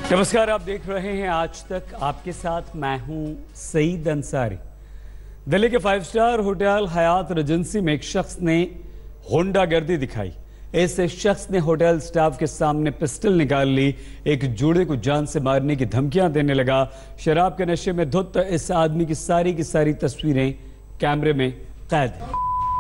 नमस्कार, आप देख रहे हैं आज तक। आपके साथ मैं हूं सईद अंसारी। दिल्ली के 5 स्टार होटल हयात रेजेंसी में एक शख्स ने गुंडागर्दी दिखाई। इस शख्स ने होटल स्टाफ के सामने पिस्टल निकाल ली, एक जोड़े को जान से मारने की धमकियां देने लगा। शराब के नशे में धुत इस आदमी की सारी तस्वीरें कैमरे में कैद हैं।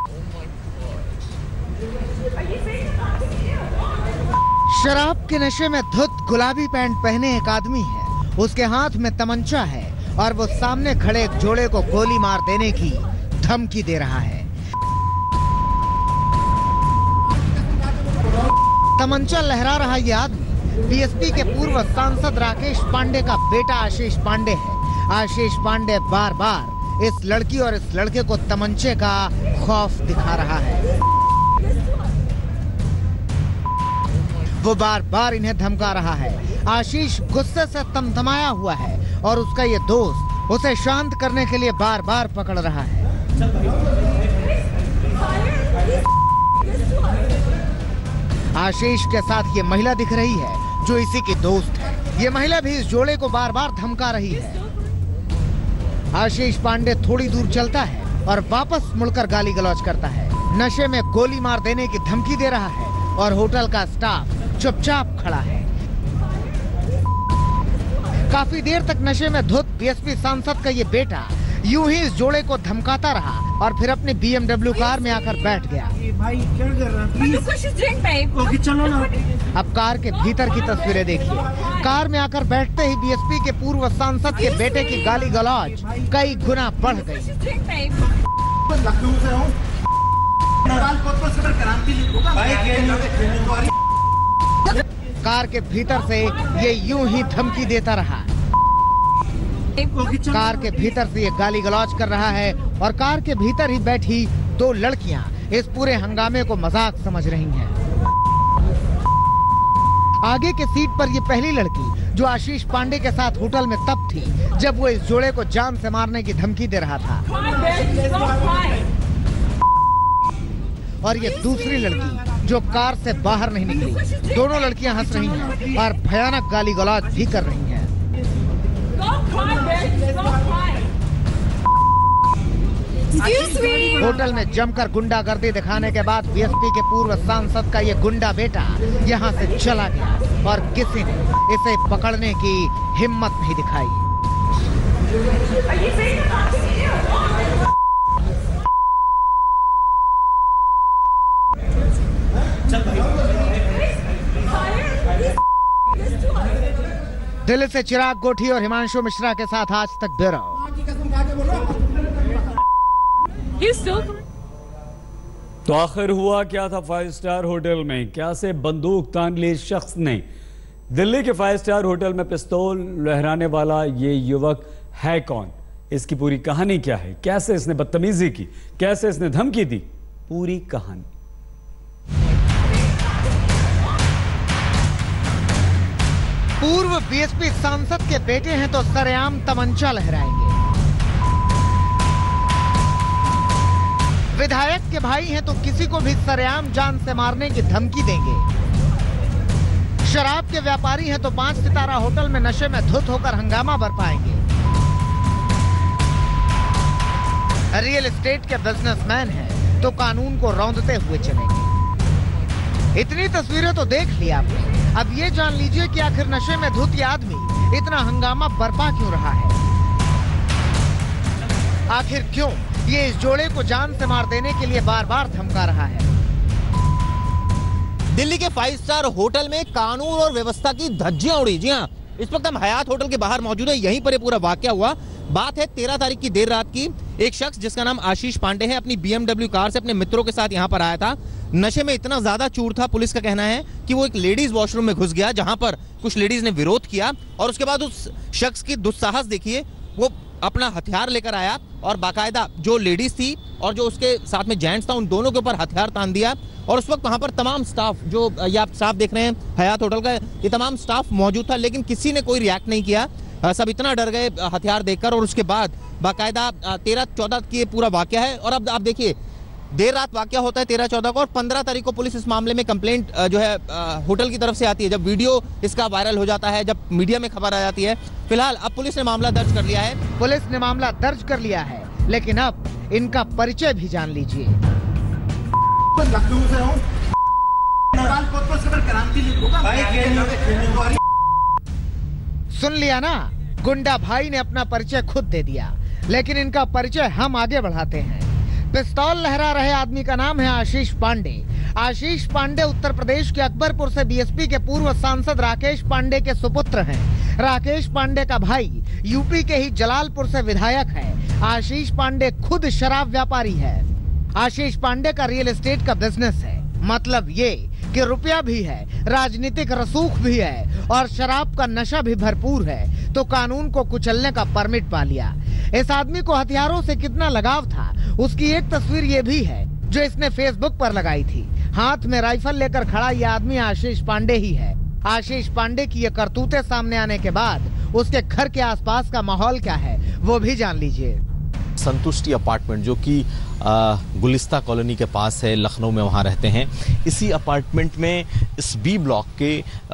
शराब के नशे में धुत गुलाबी पैंट पहने एक आदमी है। उसके हाथ में तमंचा है और वो सामने खड़े एक जोड़े को गोली मार देने की धमकी दे रहा है। तमंचा लहरा रहा ये आदमी बीएसपी के पूर्व सांसद राकेश पांडे का बेटा आशीष पांडे है। आशीष पांडे बार बार इस लड़की और इस लड़के को तमंचे का खौफ दिखा रहा है। वो बार बार इन्हें धमका रहा है। आशीष गुस्से से तमतमाया हुआ है और उसका ये दोस्त उसे शांत करने के लिए बार बार पकड़ रहा है। आशीष के साथ ये महिला दिख रही है जो इसी की दोस्त है। ये महिला भी इस जोड़े को बार बार धमका रही है। आशीष पांडे थोड़ी दूर चलता है और वापस मुड़कर गाली गलौज करता है। नशे में गोली मार देने की धमकी दे रहा है और होटल का स्टाफ चुपचाप खड़ा है। काफी देर तक नशे में धुत बीएसपी सांसद का ये बेटा यूं ही इस जोड़े को धमकाता रहा और फिर अपनी BMW कार में आकर बैठ गया। भाई क्या कर रहा है? चलो ना। अब कार के भीतर की तस्वीरें देखिए। कार में आकर बैठते ही बीएसपी के पूर्व सांसद के बेटे की गाली गलौज कई गुना बढ़ गई। कार के भीतर से ये यूं ही धमकी देता रहा। कार के भीतर से ये गाली गलौज कर रहा है और कार के भीतर ही बैठी 2 लड़कियां इस पूरे हंगामे को मजाक समझ रही हैं। आगे के सीट पर ये पहली लड़की जो आशीष पांडे के साथ होटल में तब थी जब वो इस जोड़े को जान से मारने की धमकी दे रहा था। और ये दूसरी लड़की जो कार से बाहर नहीं निकली। दोनों लड़कियां हंस रही हैं और भयानक गाली गलौज भी कर रही हैं। होटल में जमकर गुंडागर्दी दिखाने के बाद बीएसपी के पूर्व सांसद का ये गुंडा बेटा यहां से चला गया और किसी ने इसे पकड़ने की हिम्मत नहीं दिखाई। दिल्ली से चिराग गोठी और हिमांशु मिश्रा के साथ आज तक ब्यूरो। तो आखिर हुआ क्या था 5 स्टार होटल में? क्या से बंदूक तान ली शख्स ने? दिल्ली के 5 स्टार होटल में पिस्तौल लहराने वाला ये युवक है कौन? इसकी पूरी कहानी क्या है? कैसे इसने बदतमीजी की? कैसे इसने धमकी दी? पूरी कहानी। पूर्व बीएसपी सांसद के बेटे हैं तो सरेआम तमंचा लहराएंगे। विधायक के भाई हैं तो किसी को भी सरेआम जान से मारने की धमकी देंगे। शराब के व्यापारी हैं तो 5 सितारा होटल में नशे में धुत होकर हंगामा बरपाएंगे। रियल एस्टेट के बिजनेसमैन हैं तो कानून को रौंदते हुए चलेंगे। इतनी तस्वीरें तो देख ली आपने। अब ये जान लीजिए कि आखिर नशे में धुत ये आदमी इतना हंगामा बरपा क्यों रहा है। आखिर क्यों ये इस जोड़े को जान से मार देने के लिए बार बार धमका रहा है। दिल्ली के 5 स्टार होटल में कानून और व्यवस्था की धज्जियां उड़ी। जी हाँ, इस वक्त हम हयात होटल के बाहर मौजूद है। यहीं पर ये पूरा वाकया हुआ। बात है 13 तारीख की देर रात की। एक शख्स जिसका नाम आशीष पांडे है अपनी BMW कार से अपने मित्रों के साथ यहाँ पर आया था। नशे में इतना ज्यादा चूर था, पुलिस का कहना है कि वो एक लेडीज वॉशरूम में घुस गया जहां पर कुछ लेडीज ने विरोध किया और उसके बाद उस शख्स की दुस्साहस देखिए। वो अपना हथियार लेकर आया और बाकायदा जो लेडीज थी और जो उसके साथ में जेंट्स था उन दोनों के ऊपर हथियार तान दिया। और उस वक्त वहां पर तमाम स्टाफ, जो ये आप स्टाफ देख रहे हैं हयात होटल का, ये तमाम स्टाफ मौजूद था, लेकिन किसी ने कोई रिएक्ट नहीं किया। सब इतना डर गए हथियार देखकर। और उसके बाद बाकायदा 13-14 की पूरा वाकया है। और अब आप देखिए देर रात वाकया होता है 13-14 को, और 15 तारीख को पुलिस इस मामले में कंप्लेंट जो है होटल की तरफ से आती है। जब वीडियो इसका वायरल हो जाता है, जब मीडिया में खबर आ जाती है, फिलहाल अब पुलिस ने मामला दर्ज कर लिया है। पुलिस ने मामला दर्ज कर लिया है, लेकिन अब इनका परिचय भी जान लीजिए। सुन लिया ना, गुंडा भाई ने अपना परिचय खुद दे दिया, लेकिन इनका परिचय हम आगे बढ़ाते हैं। पिस्तौल लहरा रहे आदमी का नाम है आशीष पांडे। आशीष पांडे उत्तर प्रदेश के अकबरपुर से बीएसपी के पूर्व सांसद राकेश पांडे के सुपुत्र हैं। राकेश पांडे का भाई यूपी के ही जलालपुर से विधायक है। आशीष पांडे खुद शराब व्यापारी है। आशीष पांडे का रियल एस्टेट का बिजनेस है, मतलब ये कि रुपया भी है, राजनीतिक रसूख भी है और शराब का नशा भी भरपूर है, तो कानून को कुचलने का परमिट पा लिया। इस आदमी को हथियारों से कितना लगाव था, उसकी एक तस्वीर ये भी है जो इसने फेसबुक पर लगाई थी। हाथ में राइफल लेकर खड़ा ये आदमी आशीष पांडे ही है। आशीष पांडे की ये करतूतें सामने आने के बाद उसके घर के आसपास का माहौल क्या है वो भी जान लीजिए। संतुष्टि अपार्टमेंट जो कि गुलिस्ता कॉलोनी के पास है, लखनऊ में, वहाँ रहते हैं। इसी अपार्टमेंट में इस बी ब्लॉक के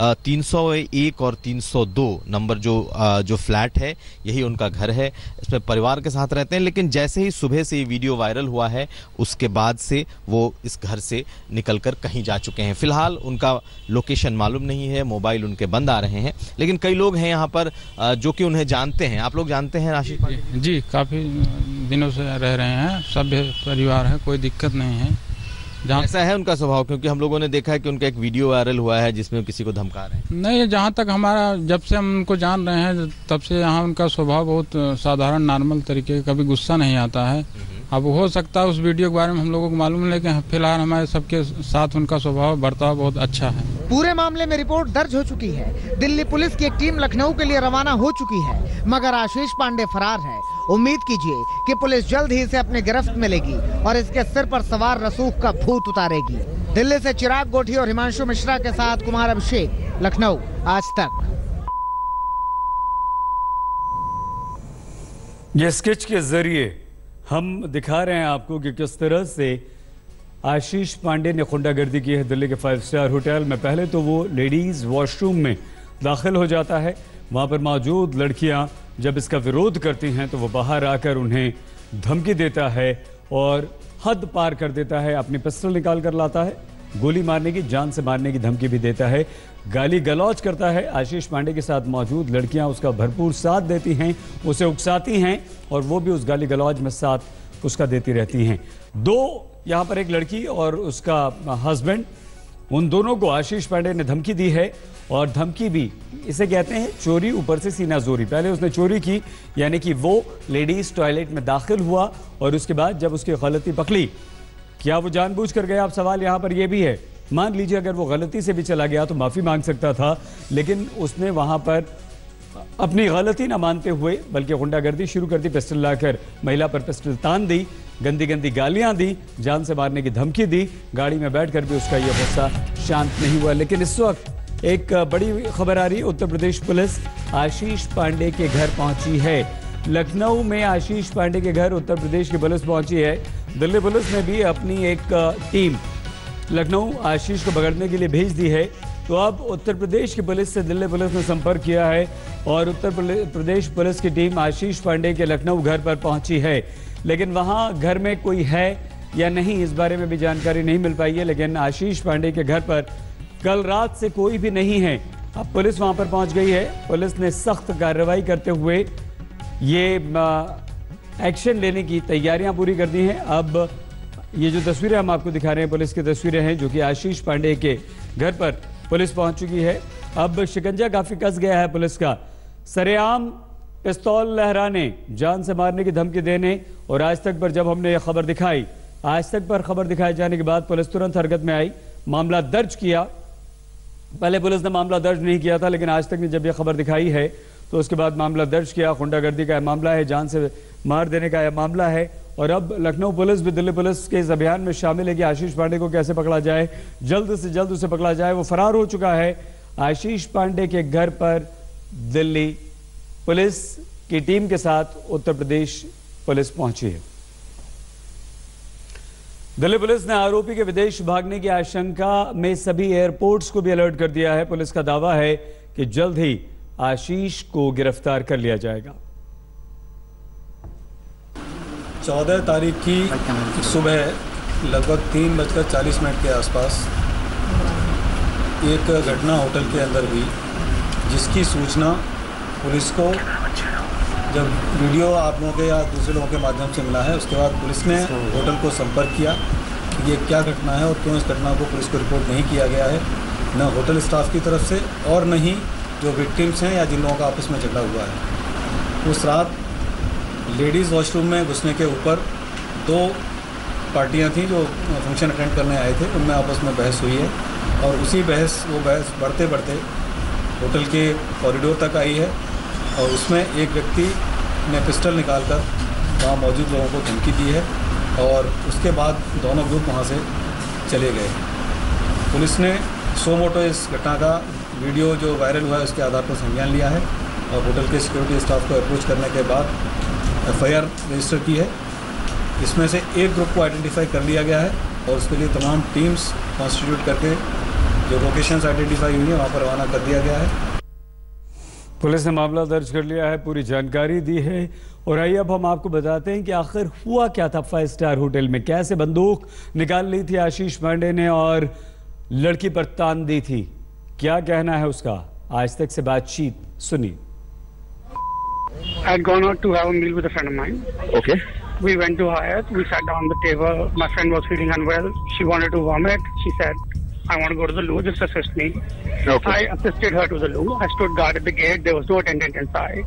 301 और 302 नंबर जो फ्लैट है, यही उनका घर है। इसमें परिवार के साथ रहते हैं, लेकिन जैसे ही सुबह से ये वीडियो वायरल हुआ है, उसके बाद से वो इस घर से निकलकर कहीं जा चुके हैं। फिलहाल उनका लोकेशन मालूम नहीं है, मोबाइल उनके बंद आ रहे हैं, लेकिन कई लोग हैं यहाँ पर जो कि उन्हें जानते हैं। आप लोग जानते हैं आशीष पांडे? जी, काफ़ी दिनों से रह रहे हैं, सब परिवार है, कोई दिक्कत नहीं है। जहाँ ऐसा है उनका स्वभाव, क्योंकि हम लोगों ने देखा है कि उनका एक वीडियो वायरल हुआ है जिसमें किसी को धमका रहे हैं। नहीं, जहाँ तक हमारा, जब से हम उनको जान रहे हैं तब से यहाँ उनका स्वभाव बहुत साधारण नॉर्मल तरीके का, कभी गुस्सा नहीं आता है। अब हो सकता है उस वीडियो के बारे में हम लोगों को मालूम, लेकिन फिलहाल हमारे सबके साथ उनका स्वभाव बर्ताव बहुत अच्छा है। पूरे मामले में रिपोर्ट दर्ज हो चुकी है। दिल्ली पुलिस की एक टीम लखनऊ के लिए रवाना हो चुकी है, मगर आशीष पांडे फरार है। उम्मीद कीजिए कि पुलिस जल्द ही इसे अपने गिरफ्त में लेगी और इसके सिर पर सवार रसूख का भूत उतारेगी। दिल्ली से चिराग गोठी और हिमांशु मिश्रा के साथ कुमार अभिषेक, लखनऊ, आज तक। ये स्केच के जरिए हम दिखा रहे हैं आपको कि किस तरह से आशीष पांडे ने गुंडागर्दी की है दिल्ली के 5 स्टार होटल में। पहले तो वो लेडीज वॉशरूम में दाखिल हो जाता है, वहां पर मौजूद लड़कियां जब इसका विरोध करती हैं तो वो बाहर आकर उन्हें धमकी देता है और हद पार कर देता है। अपनी पिस्टल निकाल कर लाता है, गोली मारने की, जान से मारने की धमकी भी देता है, गाली गलौज करता है। आशीष पांडे के साथ मौजूद लड़कियां उसका भरपूर साथ देती हैं, उसे उकसाती हैं और वो भी उस गाली गलौज में साथ उसका देती रहती हैं। यहाँ पर एक लड़की और उसका हस्बैंड, उन दोनों को आशीष पांडे ने धमकी दी है, और धमकी भी इसे कहते हैं चोरी ऊपर से सीना जोरी। पहले उसने चोरी की, यानी कि वो लेडीज टॉयलेट में दाखिल हुआ और उसके बाद जब उसकी गलती पकड़ी, क्या वो जानबूझ कर गया? अब सवाल यहाँ पर यह भी है, मान लीजिए अगर वो गलती से भी चला गया तो माफी मांग सकता था, लेकिन उसने वहां पर अपनी गलती ना मानते हुए बल्कि गुंडागर्दी शुरू कर दी। पिस्टल लाकर महिला पर पिस्टल तान दी, गंदी गंदी गालियां दी, जान से मारने की धमकी दी। गाड़ी में बैठकर भी उसका यह गुस्सा शांत नहीं हुआ। लेकिन इस वक्त एक बड़ी खबर आ रही है, उत्तर प्रदेश पुलिस आशीष पांडे के घर पहुंची है। लखनऊ में आशीष पांडे के घर उत्तर प्रदेश की पुलिस पहुंची है। दिल्ली पुलिस ने भी अपनी एक टीम लखनऊ आशीष को पकड़ने के लिए भेज दी है। तो अब उत्तर प्रदेश की पुलिस से दिल्ली पुलिस ने संपर्क किया है और उत्तर प्रदेश पुलिस की टीम आशीष पांडे के लखनऊ घर पर पहुंची है। लेकिन वहां घर में कोई है या नहीं, इस बारे में भी जानकारी नहीं मिल पाई है। लेकिन आशीष पांडे के घर पर कल रात से कोई भी नहीं है। अब पुलिस वहां पर पहुंच गई है। पुलिस ने सख्त कार्रवाई करते हुए ये एक्शन लेने की तैयारियां पूरी कर दी हैं। अब ये जो तस्वीरें हम आपको दिखा रहे हैं, पुलिस की तस्वीरें हैं जो कि आशीष पांडे के घर पर पुलिस पहुंच चुकी है। अब शिकंजा काफी कस गया है पुलिस का। सरेआम पिस्तौल लहराने, जान से मारने की धमकी देने और आज तक पर जब हमने ये खबर दिखाई, आज तक पर खबर दिखाए जाने के बाद पुलिस तुरंत हरकत में आई, मामला दर्ज किया। पहले पुलिस ने मामला दर्ज नहीं किया था, लेकिन आज तक ने जब यह खबर दिखाई है तो उसके बाद मामला दर्ज किया। गुंडागर्दी का यह मामला है, जान से मार देने का यह मामला है। और अब लखनऊ पुलिस भी दिल्ली पुलिस के इस अभियान में शामिल है कि आशीष पांडे को कैसे पकड़ा जाए, जल्द से जल्द उसे पकड़ा जाए। वो फरार हो चुका है। आशीष पांडे के घर पर दिल्ली पुलिस की टीम के साथ उत्तर प्रदेश पुलिस पहुंची है। दिल्ली पुलिस ने आरोपी के विदेश भागने की आशंका में सभी एयरपोर्ट्स को भी अलर्ट कर दिया है। पुलिस का दावा है कि जल्द ही आशीष को गिरफ्तार कर लिया जाएगा। 14 तारीख की सुबह लगभग 3:40 के आसपास एक घटना होटल के अंदर हुई, जिसकी सूचना पुलिस को जब वीडियो आप लोगों के या दूसरे लोगों के माध्यम से मिला है, उसके बाद पुलिस ने होटल को संपर्क किया कि ये क्या घटना है और क्यों इस घटना को पुलिस को रिपोर्ट नहीं किया गया है, न होटल स्टाफ की तरफ से और न ही जो विक्टिम्स हैं या जिन लोगों का आपस में झगड़ा हुआ है। उस रात लेडीज़ वॉशरूम में घुसने के ऊपर 2 पार्टियां थी जो फंक्शन अटेंड करने आए थे, उनमें आपस में बहस हुई है और उसी बहस बढ़ते बढ़ते होटल के कॉरिडोर तक आई है और उसमें एक व्यक्ति ने पिस्टल निकालकर वहाँ मौजूद लोगों को धमकी दी है और उसके बाद दोनों ग्रुप वहाँ से चले गए। पुलिस ने सो मोटो इस घटना का वीडियो जो वायरल हुआ है उसके आधार पर संज्ञान लिया है और होटल के सिक्योरिटी स्टाफ को अप्रोच करने के बाद FIR रजिस्टर की है। इसमें से एक ग्रुप को आइडेंटिफाई कर लिया गया है और उसके लिए तमाम टीम्स कॉन्स्टिट्यूट करके जो लोकेशंस आइडेंटिफाई हुई है वहाँ पर रवाना कर दिया गया है। पुलिस ने मामला दर्ज कर लिया है, पूरी जानकारी दी है और आइए अब हम आपको बताते हैं कि आखिर हुआ क्या था 5 स्टार होटल में। कैसे बंदूक निकाल ली थी आशीष पांडे ने और लड़की पर तान दी थी, क्या कहना है उसका, आज तक से बातचीत सुनिए। I had gone out to have a meal with a friend of mine. Okay. We went to Hyatt. We sat down on the table. My friend was feeling unwell. She wanted to vomit. She said, I want to go to the loo. Just assist me. Okay. I assisted her to the loo. I stood guard at the gate. There was no attendant inside.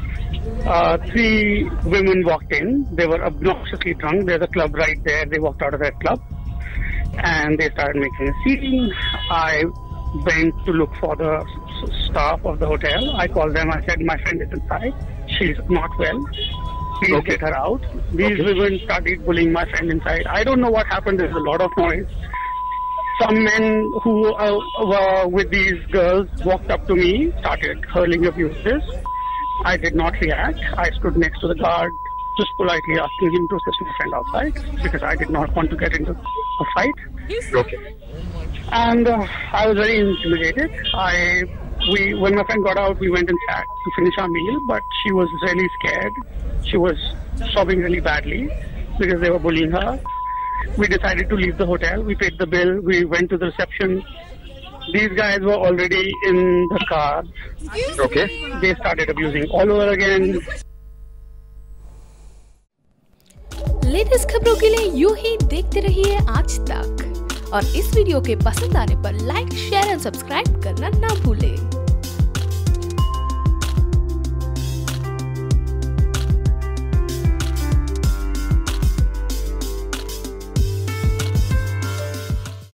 3 women walked in. They were obnoxiously drunk. There's a club right there. They walked out of that club. And they started making a scene. I went to look for the staff of the hotel. I called them. I said, my friend is inside. She's not well. Please get her out. These women started bullying my friend inside. I don't know what happened. There's a lot of noise. Some men who were with these girls walked up to me, started hurling abuses. I did not react. I stood next to the guard, just politely asking him to assist my friend outside because I did not want to get into a fight. Okay. And I was very intimidated. When my friend got out, we went and sat to finish our meal, but she was really scared. She was sobbing really badly because they were bullying her. We decided to leave the hotel. We paid the bill. We went to the reception. These guys were already in the car. Okay. They started abusing all over again. Latest खबरों के लिए यूं ही देखते रहिए आज तक और इस वीडियो के पसंद आने पर लाइक, शेयर और सब्सक्राइब करना ना भूलें।